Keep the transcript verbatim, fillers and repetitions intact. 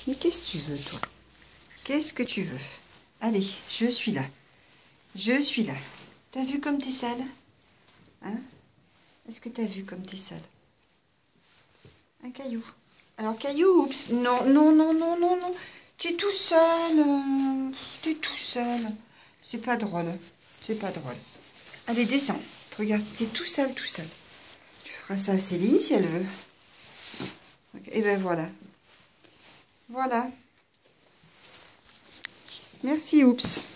Mais qu'est-ce que tu veux, toi? Qu'est-ce que tu veux? Allez, je suis là. Je suis là. T'as vu comme t'es sale? Hein? Est-ce que t'as vu comme t'es sale? Un caillou. Alors, caillou, oups. Non, non, non, non, non, non. Tu es tout seul. euh, Tu es tout seul. C'est pas drôle. C'est pas drôle. Allez, descends. Regarde, tu es tout seul, tout seul. Tu feras ça à Céline si elle veut. Et ben voilà. Voilà. Merci, oups.